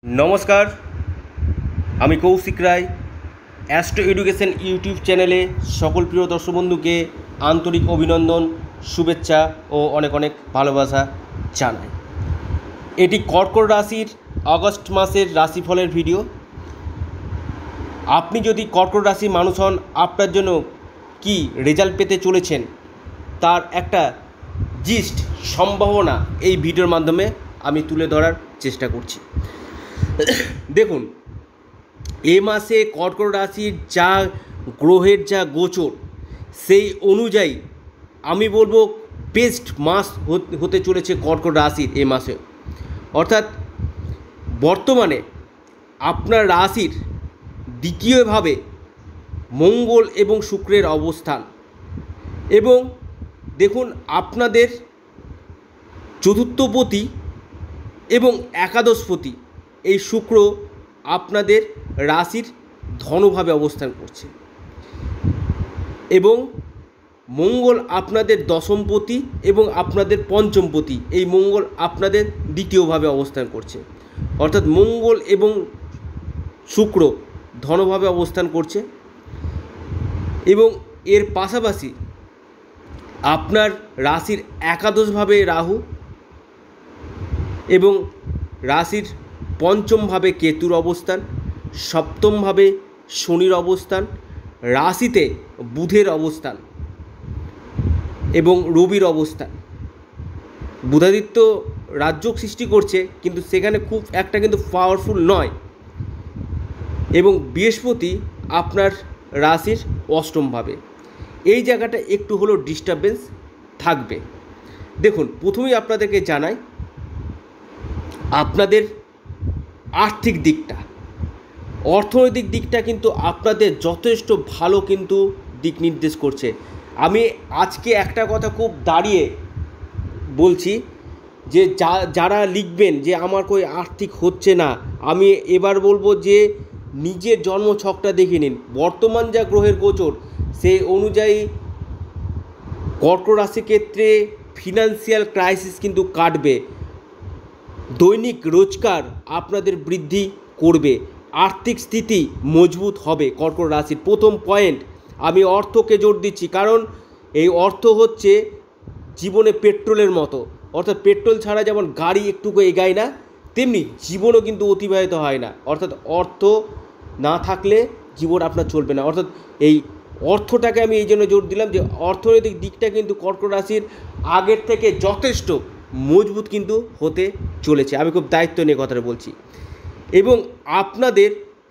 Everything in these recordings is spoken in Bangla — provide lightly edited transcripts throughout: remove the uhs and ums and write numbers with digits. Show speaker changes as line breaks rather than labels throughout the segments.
নমস্কার, আমি Koushik Roy. Astro Education YouTube চ্যানেলে সকল প্রিয় দর্শক বন্ধুকে আন্তরিক অভিনন্দন, শুভেচ্ছা ও অনেক অনেক ভালোবাসা জানাই। এটি কর্কট রাশির আগস্ট মাসের রাশিফলের ভিডিও। আপনি যদি কর্কট রাশির মানুষ হন, আপনার জন্য কি রেজাল্ট পেতে চলেছেন তার একটা জিস্ট সম্ভাবনা এই ভিডিওর মাধ্যমে আমি তুলে ধরার চেষ্টা করছি। দেখুন, এ মাসে কর্কট রাশির যা গ্রহের যা গোচর, সেই অনুযায়ী আমি বলবো বেস্ট মাস হতে চলেছে কর্কট রাশির এ মাসে। অর্থাৎ বর্তমানে আপনার রাশির দ্বিতীয়ভাবে মঙ্গল এবং শুক্রের অবস্থান, এবং দেখুন আপনাদের চতুর্থপতি এবং একাদশপতি এই শুক্র আপনাদের রাশির ধনভাবে অবস্থান করছে, এবং মঙ্গল আপনাদের দশমপতি এবং আপনাদের পঞ্চমপতি এই মঙ্গল আপনাদের দ্বিতীয়ভাবে অবস্থান করছে। অর্থাৎ মঙ্গল এবং শুক্র ধনভাবে অবস্থান করছে, এবং এর পাশাপাশি আপনার রাশির একাদশভাবে রাহু এবং রাশির পঞ্চমভাবে কেতুর অবস্থান, সপ্তমভাবে শনির অবস্থান, রাশিতে বুধের অবস্থান এবং রবির অবস্থান। বুধাদিত্য রাজযোগ সৃষ্টি করছে, কিন্তু সেখানে খুব একটা কিন্তু পাওয়ারফুল নয়, এবং বৃহস্পতি আপনার রাশির অষ্টমভাবে। এই জায়গাটা একটু হলেও ডিস্টারবেন্স থাকবে। দেখুন, প্রথমেই আপনাদেরকে জানাই আপনাদের আর্থিক দিকটা, অর্থনৈতিক দিকটা কিন্তু আপনাদের যথেষ্ট ভালো কিন্তু দিক নির্দেশ করছে। আমি আজকে একটা কথা খুব দাঁড়িয়ে বলছি যে যারা লিখবেন যে আমার কই আর্থিক হচ্ছে না, আমি এবার বলবো যে নিজের জন্মছকটা দেখে নিন। বর্তমান যা গ্রহের গোচর, সেই অনুযায়ী কর্কট রাশির ক্ষেত্রে ফিনান্সিয়াল ক্রাইসিস কিন্তু কাটবে, দৈনিক রোজগার আপনাদের বৃদ্ধি করবে, আর্থিক স্থিতি মজবুত হবে। কর্কট রাশির প্রথম পয়েন্ট, আমি অর্থকে জোর দিচ্ছি, কারণ এই অর্থ হচ্ছে জীবনে পেট্রোলের মতো। অর্থাৎ পেট্রোল ছাড়া যেমন গাড়ি একটুকু এগায় না, তেমনি জীবনও কিন্তু অতিবাহিত হয় না। অর্থাৎ অর্থ না থাকলে জীবন আপনার চলবে না। অর্থাৎ এই অর্থটাকে আমি এই জন্য জোর দিলাম যে অর্থনৈতিক দিকটা কিন্তু কর্কট রাশির আগের থেকে যথেষ্ট মজবুত কিন্তু হতে চলেছে। আমি খুব দায়িত্ব নিয়ে কথাটা বলছি। এবং আপনাদের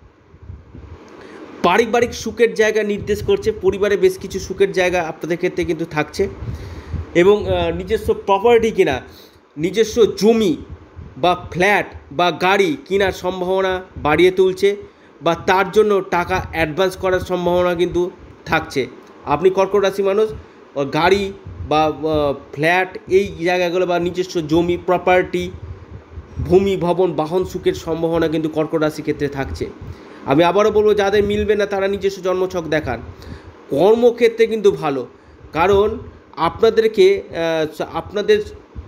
পারিবারিক সুখের জায়গা নির্দেশ করছে, পরিবারে বেশ কিছু সুখের জায়গা আপনাদের ক্ষেত্রে কিন্তু থাকছে, এবং নিজস্ব প্রপার্টি কেনা, নিজস্ব জমি বা ফ্ল্যাট বা গাড়ি কেনার সম্ভাবনা বাড়িয়ে তুলছে, বা তার জন্য টাকা অ্যাডভান্স করার সম্ভাবনা কিন্তু থাকছে। আপনি কর্কট রাশি মানুষ, গাড়ি বা ফ্ল্যাট এই জায়গাগুলো বা নিজস্ব জমি প্রপার্টি, ভূমি ভবন বাহন সুখের সম্ভাবনা কিন্তু কর্কট রাশির ক্ষেত্রে থাকছে। আমি আবারও বলবো, যাদের মিলবে না তারা নিজস্ব জন্মছক দেখান। কর্মক্ষেত্রে কিন্তু ভালো, কারণ আপনাদেরকে আপনাদের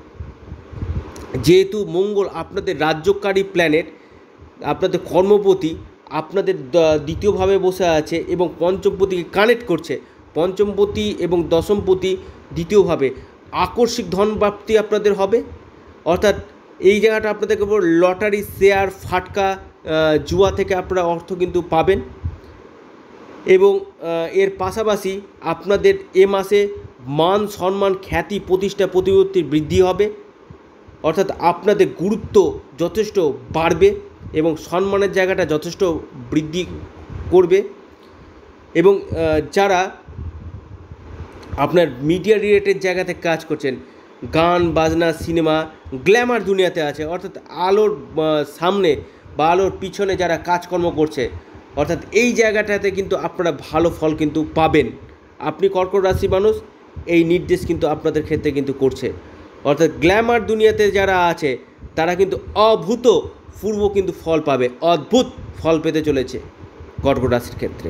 যেহেতু মঙ্গল আপনাদের রাজ্যকারী প্ল্যানেট, আপনাদের কর্মপতি আপনাদের দ্বিতীয়ভাবে বসে আছে এবং পঞ্চমপতিকে কানেক্ট করছে। পঞ্চমপতি এবং দশমপতি দ্বিতীয়ভাবে আকস্মিক ধনপ্রাপ্তি আপনাদের হবে। অর্থাৎ এই জায়গাটা আপনাদেরকে লটারি, শেয়ার, ফাটকা, জুয়া থেকে আপনারা অর্থ কিন্তু পাবেন, এবং এর পাশাপাশি আপনাদের এ মাসে মান সম্মান, খ্যাতি, প্রতিষ্ঠা, প্রতিপত্তির বৃদ্ধি হবে। অর্থাৎ আপনাদের গুরুত্ব যথেষ্ট বাড়বে এবং সম্মানের জায়গাটা যথেষ্ট বৃদ্ধি করবে। এবং যারা আপনার মিডিয়া রিলেটেড জায়গাতে কাজ করছেন, গান বাজনা, সিনেমা, গ্ল্যামার দুনিয়াতে আছে, অর্থাৎ আলোর সামনে বা আলোর পিছনে যারা কাজকর্ম করছে, অর্থাৎ এই জায়গাটাতে কিন্তু আপনারা ভালো ফল কিন্তু পাবেন। আপনি কর্কট রাশি মানুষ, এই নির্দেশ কিন্তু আপনাদের ক্ষেত্রে কিন্তু করছে। অর্থাৎ গ্ল্যামার দুনিয়াতে যারা আছে তারা কিন্তু অভূতপূর্ব কিন্তু ফল পাবে, অদ্ভুত ফল পেতে চলেছে কর্কট রাশির ক্ষেত্রে।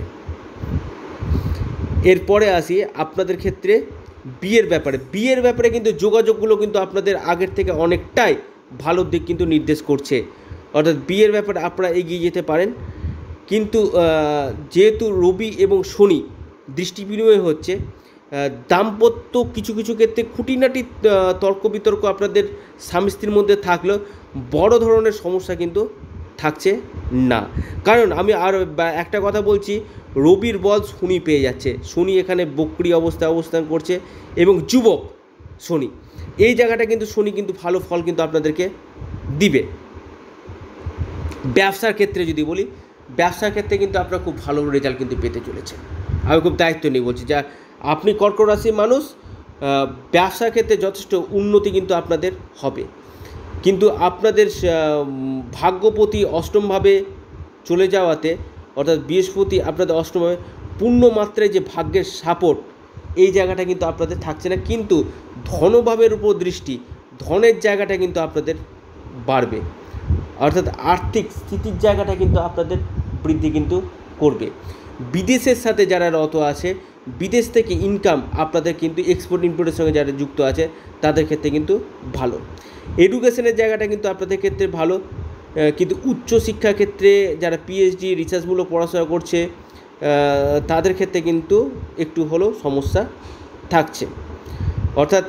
এরপরে আসি আপনাদের ক্ষেত্রে বিয়ের ব্যাপারে কিন্তু যোগাযোগগুলো কিন্তু আপনাদের আগের থেকে অনেকটাই ভালো দিক কিন্তু নির্দেশ করছে। অর্থাৎ বিয়ের ব্যাপারে আপনারা এগিয়ে যেতে পারেন। কিন্তু যেহেতু রবি এবং শনি দৃষ্টি বিনিময় হচ্ছে, দাম্পত্য কিছু কিছু ক্ষেত্রে খুঁটিনাটি তর্ক বিতর্ক আপনাদের স্বামী স্ত্রীর মধ্যে থাকলেও বড় ধরনের সমস্যা কিন্তু থাকছে না। কারণ আমি আর একটা কথা বলছি, রবির বল শনি পেয়ে যাচ্ছে, শনি এখানে বক্রী অবস্থায় অবস্থান করছে এবং যুবক শনি, এই জায়গাটা কিন্তু শনি কিন্তু ভালো ফল কিন্তু আপনাদেরকে দিবে। ব্যবসার ক্ষেত্রে যদি বলি, ব্যবসার ক্ষেত্রে কিন্তু আপনারা খুব ভালো রেজাল্ট কিন্তু পেতে চলেছেন। আমি খুব দায়িত্ব নিয়ে বলছি, যা আপনি কর্কট রাশির মানুষ, ব্যবসার ক্ষেত্রে যথেষ্ট উন্নতি কিন্তু আপনাদের হবে। কিন্তু আপনাদের ভাগ্যপতি অষ্টমভাবে চলে যাওয়াতে, অর্থাৎ বৃহস্পতি আপনাদের অষ্টমভাবে পূর্ণ মাত্রায় যে ভাগ্যের সাপোর্ট, এই জায়গাটা কিন্তু আপনাদের থাকছে না। কিন্তু ধনভাবের উপর দৃষ্টি, ধনের জায়গাটা কিন্তু আপনাদের বাড়বে, অর্থাৎ আর্থিক স্থিতির জায়গাটা কিন্তু আপনাদের বৃদ্ধি কিন্তু করবে। বিদেশের সাথে যারা রত আছে, বিদেশ থেকে ইনকাম আপনাদের কিন্তু এক্সপোর্ট ইম্পোর্টের সঙ্গে যারা যুক্ত আছে তাদের ক্ষেত্রে কিন্তু ভালো। এডুকেশনের জায়গাটা কিন্তু আপনাদের ক্ষেত্রে ভালো, কিন্তু উচ্চশিক্ষার ক্ষেত্রে যারা পিএইচডি রিসার্চমূলক পড়াশোনা করছে তাদের ক্ষেত্রে কিন্তু একটু হলেও সমস্যা থাকছে। অর্থাৎ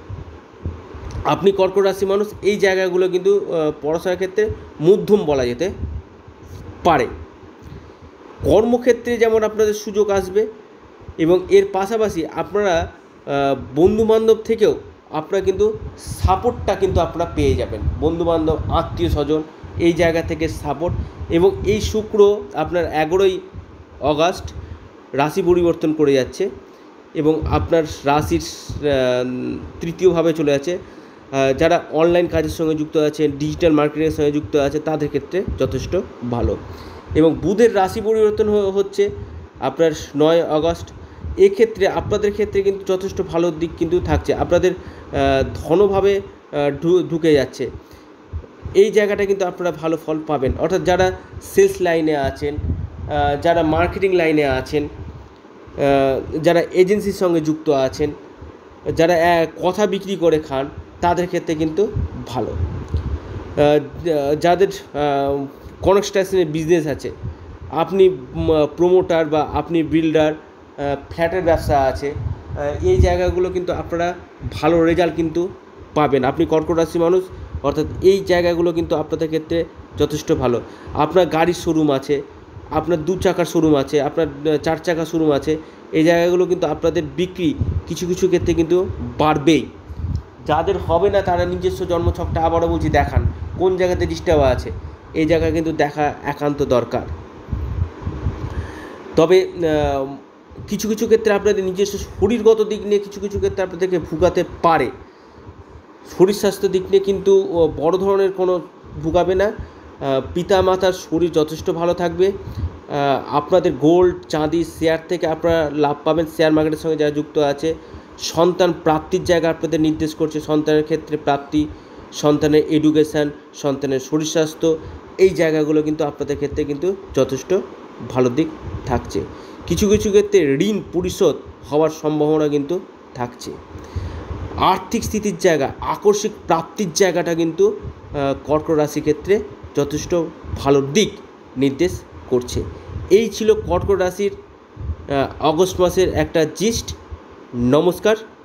আপনি কর্কট রাশি মানুষ, এই জায়গাগুলো কিন্তু পড়াশোনার ক্ষেত্রে মধ্যম বলা যেতে পারে। কর্মক্ষেত্রে যেমন আপনাদের সুযোগ আসবে, এবং এর পাশাপাশি আপনারা বন্ধুবান্ধব থেকেও আপনারা কিন্তু সাপোর্টটা কিন্তু আপনারা পেয়ে যাবেন, বন্ধুবান্ধব আত্মীয় স্বজন এই জায়গা থেকে সাপোর্ট। এবং এই শুক্র আপনার 11ই অগাস্ট রাশি পরিবর্তন করে যাচ্ছে এবং আপনার রাশির তৃতীয়ভাবে চলে যাচ্ছে। যারা অনলাইন কাজের সঙ্গে যুক্ত আছেন, ডিজিটাল মার্কেটিংয়ের সঙ্গে যুক্ত আছে, তাদের ক্ষেত্রে যথেষ্ট ভালো। এবং বুধের রাশি পরিবর্তন হচ্ছে আপনার 9 আগস্ট, এক্ষেত্রে আপনাদের ক্ষেত্রে কিন্তু যথেষ্ট ভালো দিক কিন্তু থাকছে, আপনাদের ধনভাবে ঢুকে যাচ্ছে, এই জায়গাটা কিন্তু আপনারা ভালো ফল পাবেন। অর্থাৎ যারা সেলস লাইনে আছেন, যারা মার্কেটিং লাইনে আছেন, যারা এজেন্সির সঙ্গে যুক্ত আছেন, যারা কথা বিক্রি করে খান, তাদের ক্ষেত্রে কিন্তু ভালো। যাদের কনস্ট্রাকশনের বিজনেস আছে, আপনি প্রমোটার বা আপনি বিল্ডার, ফ্ল্যাটের ব্যবসা আছে, এই জায়গাগুলো কিন্তু আপনারা ভালো রেজাল্ট কিন্তু পাবেন। আপনি কর্কট রাশি মানুষ, অর্থাৎ এই জায়গাগুলো কিন্তু আপনাদের ক্ষেত্রে যথেষ্ট ভালো। আপনার গাড়ির শোরুম আছে, আপনার 2 চাকার শোরুম আছে, আপনার 4 চাকার শোরুম আছে, এই জায়গাগুলো কিন্তু আপনাদের বিক্রি কিছু কিছু ক্ষেত্রে কিন্তু বাড়বেই। যাদের হবে না তারা নিজস্ব জন্মছকটা আবারও বলছি দেখান, কোন জায়গাতে ডিস্টার্ব আছে, এই জায়গা কিন্তু দেখা একান্ত দরকার। তবে কিছু কিছু ক্ষেত্রে আপনাদের নিজস্ব শরীরগত দিক নিয়ে কিছু কিছু ক্ষেত্রে আপনাদেরকে ভুগাতে পারে, শরীর স্বাস্থ্য দিক নিয়ে কিন্তু বড় ধরনের কোনো ভুগাবে না। পিতা মাতার শরীর যথেষ্ট ভালো থাকবে। আপনাদের গোল্ড চাঁদি শেয়ার থেকে আপনারা লাভ পাবেন, শেয়ার মার্কেটের সঙ্গে যারা যুক্ত আছে। সন্তান প্রাপ্তির জায়গা আপনাদের নির্দেশ করছে, সন্তানের ক্ষেত্রে প্রাপ্তি, সন্তানের এডুকেশান, সন্তানের শরীর স্বাস্থ্য, এই জায়গাগুলো কিন্তু আপনাদের ক্ষেত্রে কিন্তু যথেষ্ট ভালো দিক থাকছে। কিছু কিছু ক্ষেত্রে ঋণ পরিশোধ হওয়ার সম্ভাবনা কিন্তু থাকছে। আর্থিক স্থিতির জায়গা, আকস্মিক প্রাপ্তির জায়গাটা কিন্তু কর্কট রাশির ক্ষেত্রে যথেষ্ট ভালো দিক নির্দেশ করছে। এই ছিল কর্কট রাশির অগস্ট মাসের একটা জিস্ট। নমস্কার।